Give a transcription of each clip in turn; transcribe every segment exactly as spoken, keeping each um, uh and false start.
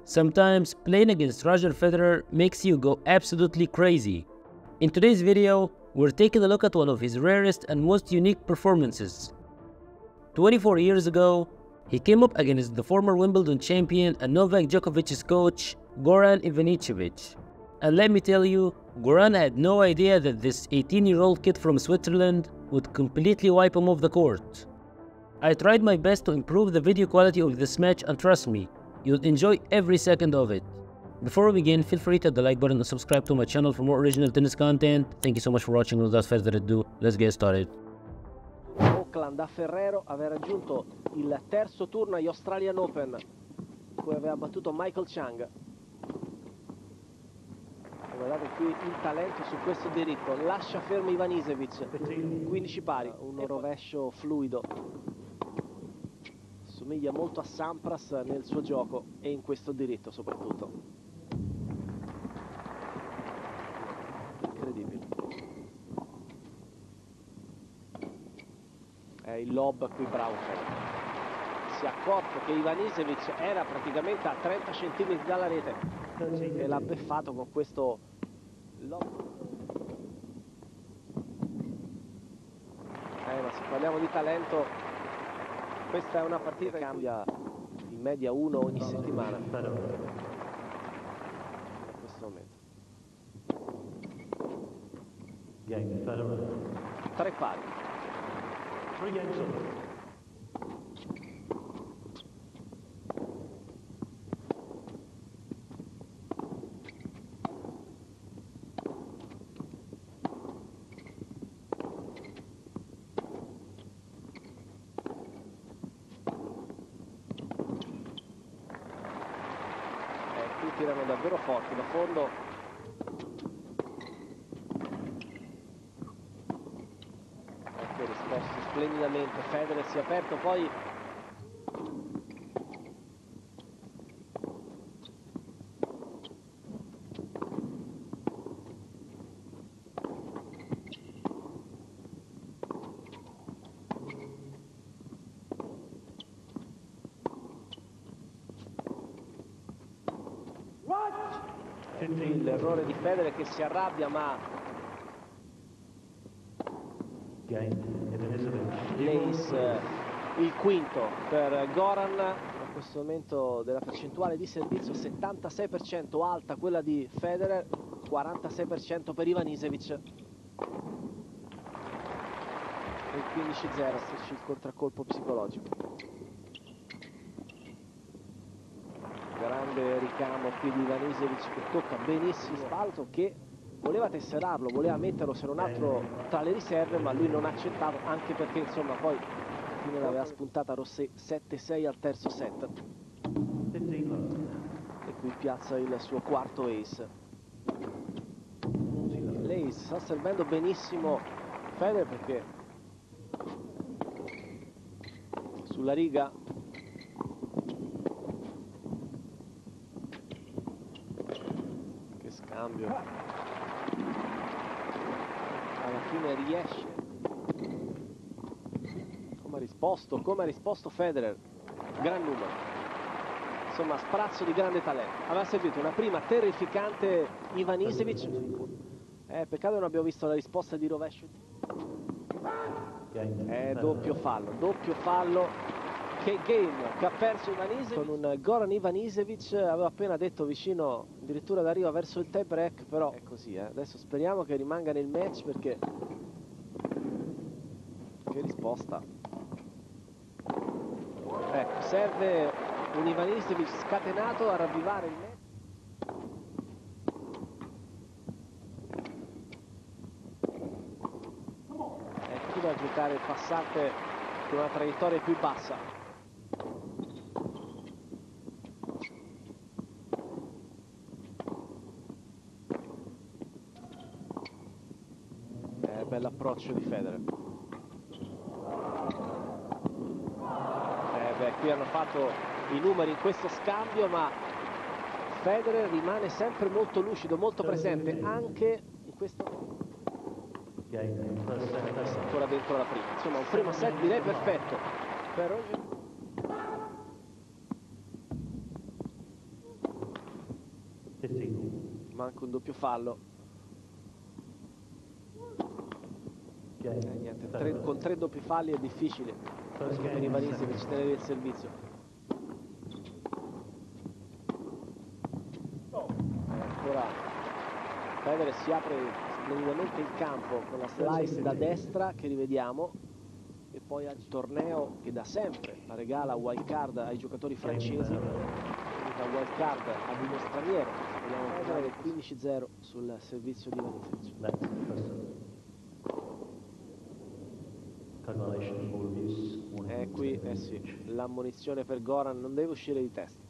Sometimes playing against Roger Federer makes you go absolutely crazy. In today's video, we're taking a look at one of his rarest and most unique performances. twenty-four years ago, he came up against the former Wimbledon champion and Novak Djokovic's coach, Goran Ivanisevic. And let me tell you, Goran had no idea that this eighteen-year-old kid from Switzerland would completely wipe him off the court. I tried my best to improve the video quality of this match, and trust me, you'll enjoy every second of it. Before we begin, feel free to hit the like button and subscribe to my channel for more original tennis content. Thank you so much for watching. Without further ado, let's get started. Auckland a Ferrero aveva raggiunto il terzo turno agli Australian Open, in cui aveva battuto Michael Chang. Guardate qui il talento su questo diritto, lascia fermo Ivanisevic, quindici pari, un rovescio fluido. Somiglia molto a Sampras nel suo gioco e in questo diritto soprattutto. Incredibile. È il lob qui Braunfeld. Si è accorto che Ivanisevic era praticamente a trenta centimetri dalla rete e l'ha beffato con questo lob. Eh, ma se parliamo di talento, questa è una partita che cambia in media uno ogni settimana in questo momento. Tre pari. Tirano davvero forti da fondo. Ecco, risposto splendidamente Federer, si è aperto poi l'errore di Federer che si arrabbia, ma l'ace, il quinto per Goran. In questo momento della percentuale di servizio settantasei per cento alta quella di Federer, quarantasei per cento per Ivanisevic. Il quindici zero, il contraccolpo psicologico. Grande ricamo qui di Ivanisevic che tocca benissimo Spalto, che voleva tesserarlo, voleva metterlo se non altro tra le riserve, ma lui non ha accettato, anche perché insomma poi alla fine l'aveva spuntata Rosset sette sei al terzo set. E qui piazza il suo quarto ace. L'ace sta servendo benissimo Federer, perché sulla riga cambio, alla fine riesce. Come ha risposto, come ha risposto Federer, gran numero, insomma sprazzo di grande talento. Aveva servito una prima terrificante Ivanisevic, eh, peccato non abbiamo visto la risposta di rovescio. È doppio fallo, doppio fallo. Che game che ha perso Ivanisevic con un Goran Ivanisevic, avevo appena detto vicino addirittura d'arrivo verso il tie break, però è così, eh. Adesso speriamo che rimanga nel match, perché che risposta. Ecco, serve un Ivanisevic scatenato a ravvivare il match. Ecco, qui da giocare il passante con una traiettoria più bassa. Bell'approccio di Federer. Eh beh, qui hanno fatto i numeri in questo scambio, ma Federer rimane sempre molto lucido, molto presente anche in questo. Ancora dentro la prima. Insomma, un primo set direi perfetto per Roger. manca un doppio fallo. Eh, niente, tre, con tre doppi falli è difficile per Ivanisevic tenere il servizio. E ancora Federer si apre splendidamente il campo con la slice da destra che rivediamo, e poi al torneo che da sempre la regala wild card ai giocatori francesi, la wild card ad uno straniero. Vediamo il quindici zero sul servizio di Ivanisevic. E qui, eh sì, l'ammonizione per Goran, non deve uscire di testa.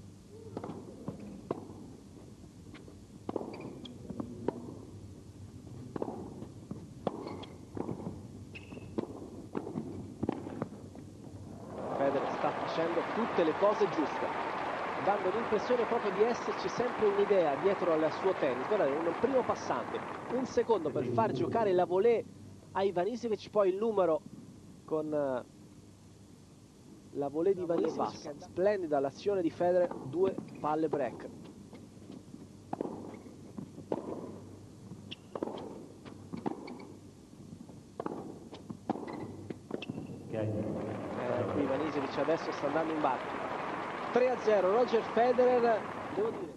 Federer sta facendo tutte le cose giuste, dando l'impressione proprio di esserci sempre un'idea dietro al suo tennis. Guardate, un primo passante, un secondo per far giocare la volée a Ivanisevic, poi il numero con la volée di Ivanisevic. Splendida l'azione di Federer, due palle break. Eh, qui Ivanisevic adesso sta andando in basso. tre a zero, Roger Federer, devo dire.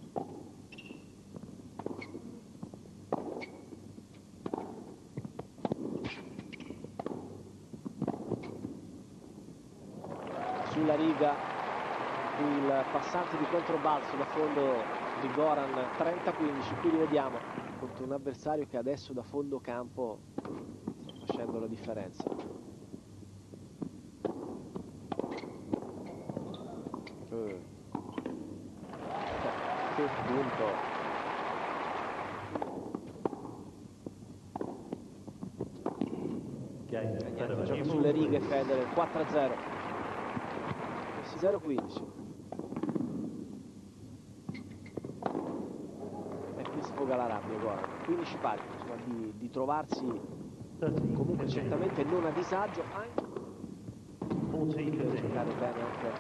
Sulla riga il passante di controbalzo da fondo di Goran, trenta quindici. Qui li vediamo contro un avversario che adesso da fondo campo sta facendo la differenza. Eh. Che punto! Niente, gioca sulle righe Federer, quattro a zero. zero quindici. E qui sfoga la rabbia, guarda. quindici pari, insomma, di, di trovarsi comunque certamente non a disagio, anche deve giocare bene anche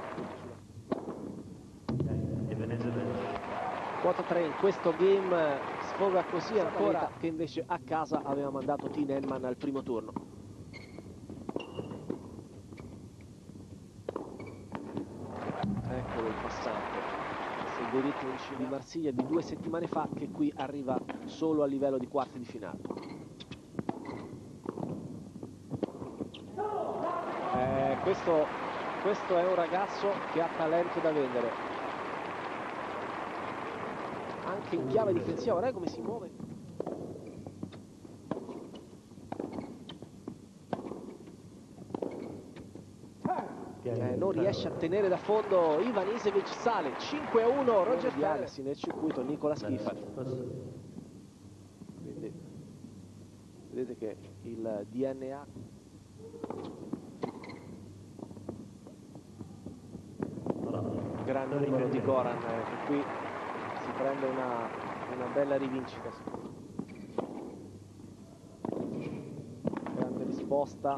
quota tre in questo game. Sfoga così ancora che invece a casa aveva mandato Tin Henman al primo turno. Eccolo il passante, segue il ritmo di Marsiglia di due settimane fa, che qui arriva solo a livello di quarti di finale. Eh, questo, questo è un ragazzo che ha talento da vendere, anche in chiave difensiva. Guarda come si muove. Eh, non riesce a tenere da fondo Ivanisevic, sale cinque a uno. Roger Federer nel circuito, Nicola Schiffer. Quindi vedete che il D N A gran numero di Goran, eh, che qui si prende una, una bella rivincita. Grande risposta.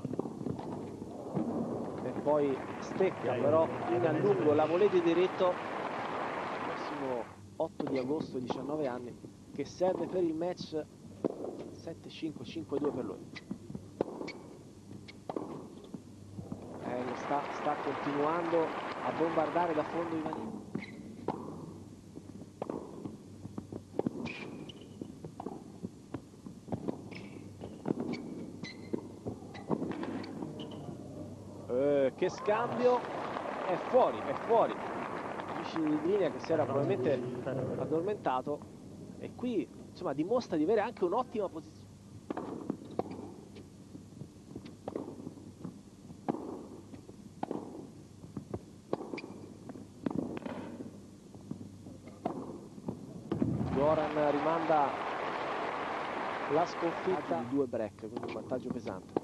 E poi stecca però in a lungo la volée di diritto il prossimo otto di agosto, diciannove anni, che serve per il match sette cinque, cinque due per lui. Eh, lo sta, sta continuando a bombardare da fondo Ivanisevic. Che scambio, è fuori, è fuori. Vicino di linea che si era probabilmente addormentato, e qui insomma dimostra di avere anche un'ottima posizione. Goran rimanda la sconfitta di due break, quindi un vantaggio pesante.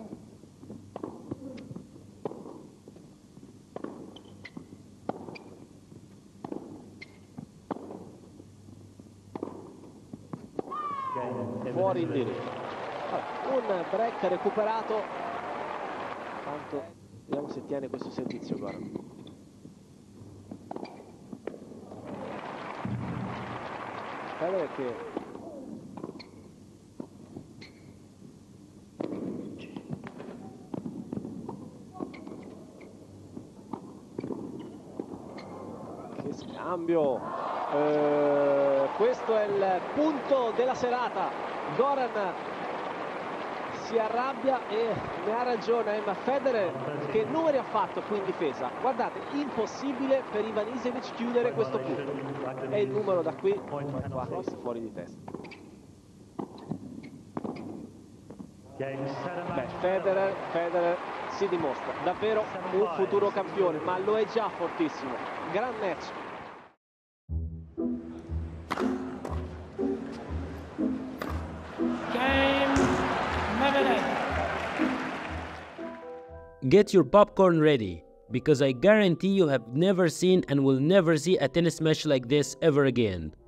Fuori il diritto. Allora, un break recuperato. Tanto vediamo se tiene questo servizio Goran. Federer che che scambio, eh, questo è il punto della serata. Goran si arrabbia e ne ha ragione, ma Federer che numeri ha fatto qui in difesa? Guardate, impossibile per Ivan Isevich chiudere questo punto, e il numero da qui va fuori di testa. Beh, Federer, Federer si dimostra davvero un futuro campione, ma lo è già fortissimo. Gran match. Get your popcorn ready, because I guarantee you have never seen and will never see a tennis match like this ever again.